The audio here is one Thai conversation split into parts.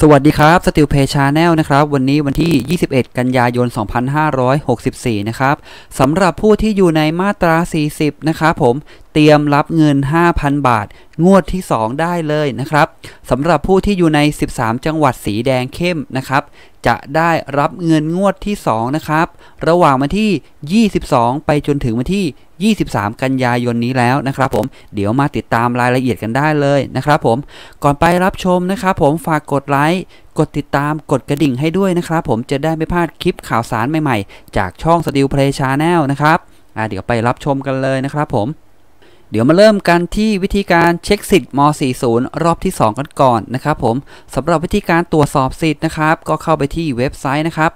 สวัสดีครับ Steel Play Channel นะครับวันนี้วันที่ 21 กันยายน 2564 นะครับสำหรับผู้ที่อยู่ในมาตรา 40 นะครับผมเตรียมรับเงิน 5,000 บาทงวดที่ 2 ได้เลยนะครับสำหรับผู้ที่อยู่ใน 13 จังหวัดสีแดงเข้มนะครับจะได้รับเงินงวดที่ 2 นะครับระหว่างวันที่ 22 ไปจนถึงวันที่ 23 กันยายนนี้แล้วนะครับผมเดี๋ยวมาติดตามรายละเอียดกันได้เลยนะครับผมก่อนไปรับชมนะครับผมฝากกดไลค์กดติดตามกดกระดิ่งให้ด้วยนะครับผมจะได้ไม่พลาดคลิปข่าวสารใหม่ๆจากช่อง Steel Play Channel นะครับเดี๋ยวไปรับชมกันเลยนะครับผมเดี๋ยวมาเริ่มกันที่วิธีการเช็คสิทธิ์ม.40 รอบที่ 2 กันก่อนนะครับผมสำหรับวิธีการตรวจสอบสิทธิ์นะครับก็เข้าไปที่เว็บไซต์นะครับ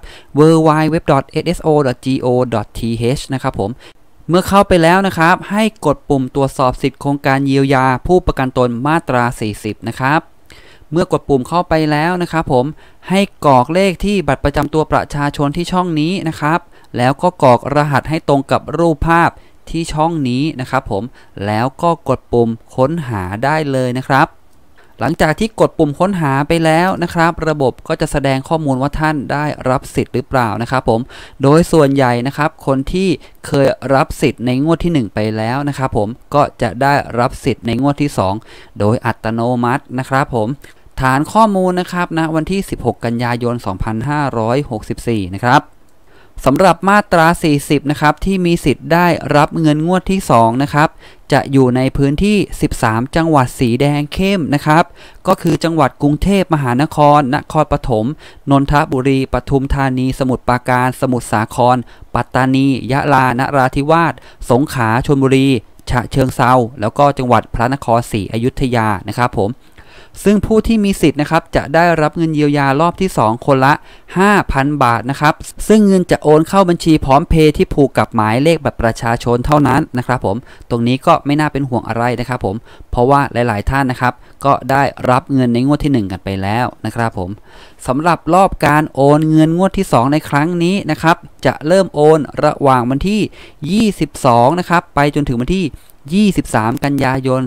www.sso.go.th นะครับผมเมื่อเข้าไปแล้วนะครับให้กดปุ่มตรวจสอบสิทธิ์โครงการเยียวยาผู้ประกันตนมาตรา 40 นะครับเมื่อกดปุ่มเข้าไปแล้วนะครับผมให้กรอกเลขที่บัตรประจำตัวประชาชนที่ช่องนี้นะครับแล้วก็กรอกรหัสให้ตรงกับรูปภาพที่ช่องนี้นะครับผมแล้วก็กดปุ่มค้นหาได้เลยนะครับหลังจากที่กดปุ่มค้นหาไปแล้วนะครับระบบก็จะแสดงข้อมูลว่าท่านได้รับสิทธิ์หรือเปล่านะครับผมโดยส่วนใหญ่นะครับคนที่เคยรับสิทธิ์ในงวดที่ 1 ไปแล้วนะครับผมก็จะได้รับสิทธิ์ในงวดที่ 2 โดยอัตโนมัตินะครับผมฐานข้อมูลนะครับณวันที่ 16 กันยายน 2564 นะครับสำหรับมาตรา 40 นะครับที่มีสิทธิ์ได้รับเงินงวดที่ 2 นะครับจะอยู่ในพื้นที่ 13 จังหวัดสีแดงเข้มนะครับก็คือจังหวัดกรุงเทพมหานครนครปฐมนนทบุรีปทุมธานีสมุทรปราการสมุทรสาครปัตตานียะลานราธิวาสสงขลาชลบุรีฉะเชิงเทราแล้วก็จังหวัดพระนครศรีอยุธยานะครับผมซึ่งผู้ที่มีสิทธิ์นะครับจะได้รับเงินเยียวยารอบที่ 2 คนละ 5,000 บาทนะครับซึ่งเงินจะโอนเข้าบัญชีพร้อมเพย์ที่ผูกกับหมายเลขบัตรประชาชนเท่านั้นนะครับผมตรงนี้ก็ไม่น่าเป็นห่วงอะไรนะครับผมเพราะว่าหลายๆท่านนะครับก็ได้รับเงินในงวดที่ 1 กันไปแล้วนะครับผมสำหรับรอบการโอนเงินงวดที่ 2 ในครั้งนี้นะครับจะเริ่มโอนระหว่างวันที่ 22 นะครับไปจนถึงวันที่23 กันยายน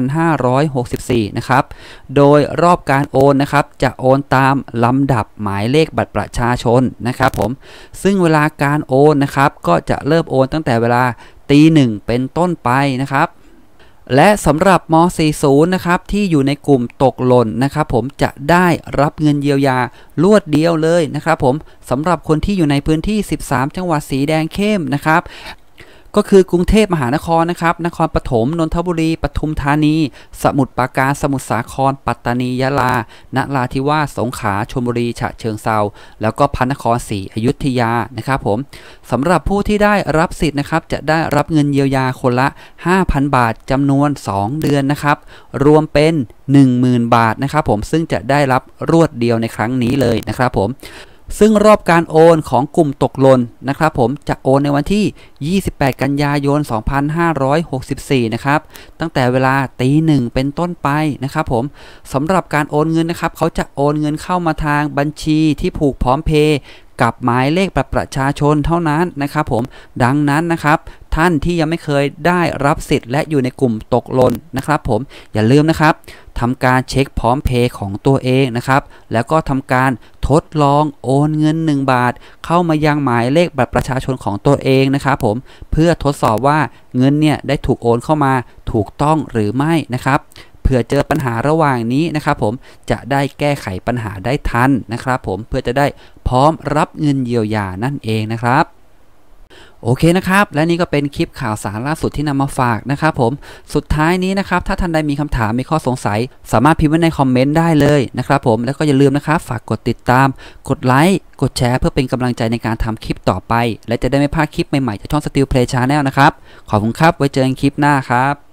2564 นะครับโดยรอบการโอนนะครับจะโอนตามลำดับหมายเลขบัตรประชาชนนะครับผมซึ่งเวลาการโอนนะครับก็จะเริ่มโอนตั้งแต่เวลา 1:00 เป็นต้นไปนะครับและสำหรับม.40 นะครับที่อยู่ในกลุ่มตกหล่นนะครับผมจะได้รับเงินเยียวยารวดเดียวเลยนะครับผมสำหรับคนที่อยู่ในพื้นที่ 13 จังหวัดสีแดงเข้มนะครับก็คือกรุงเทพมหานครนะครับนครปฐมนนทบุรีปทุมธานีสมุทรปราการสมุทรสาครปัตตานียะลานราธิวาสสงขลาชลบุรีฉะเชิงเทราแล้วก็พระนครศรีอยุธยานะครับผมสำหรับผู้ที่ได้รับสิทธิ์นะครับจะได้รับเงินเยียวยาคนละ 5,000 บาทจำนวน 2 เดือนนะครับรวมเป็น 10,000 บาทนะครับผมซึ่งจะได้รับรวดเดียวในครั้งนี้เลยนะครับผมซึ่งรอบการโอนของกลุ่มตกหล่นนะครับผมจะโอนในวันที่ 28 กันยายน 2564 นะครับตั้งแต่เวลา 1:00 เป็นต้นไปนะครับผมสำหรับการโอนเงินนะครับเขาจะโอนเงินเข้ามาทางบัญชีที่ผูกพร้อมเพย์กับหมายเลขบัตรประชาชนเท่านั้นนะครับผมดังนั้นนะครับท่านที่ยังไม่เคยได้รับสิทธิ์และอยู่ในกลุ่มตกหล่นนะครับผมอย่าลืมนะครับทำการเช็คพร้อมเพย์ของตัวเองนะครับแล้วก็ทำการทดลองโอนเงิน1 บาทเข้ามายังหมายเลขบัตรประชาชนของตัวเองนะครับผมเพื่อทดสอบว่าเงินเนี่ยได้ถูกโอนเข้ามาถูกต้องหรือไม่นะครับเผื่อเจอปัญหาระหว่างนี้นะครับผมจะได้แก้ไขปัญหาได้ทันนะครับผมเพื่อจะได้พร้อมรับเงินเยียวยานั่นเองนะครับโอเคนะครับและนี่ก็เป็นคลิปข่าวสารล่าสุดที่นำมาฝากนะครับผมสุดท้ายนี้นะครับถ้าท่านใดมีคำถามมีข้อสงสัยสามารถพิมพ์ไว้ในคอมเมนต์ได้เลยนะครับผมแล้วก็อย่าลืมนะครับฝากกดติดตามกดไลค์กดแชร์เพื่อเป็นกำลังใจในการทำคลิปต่อไปและจะได้ไม่พลาดคลิปใหม่ๆจากช่อง Steel Play Channel นะครับขอบคุณครับไว้เจอกันคลิปหน้าครับ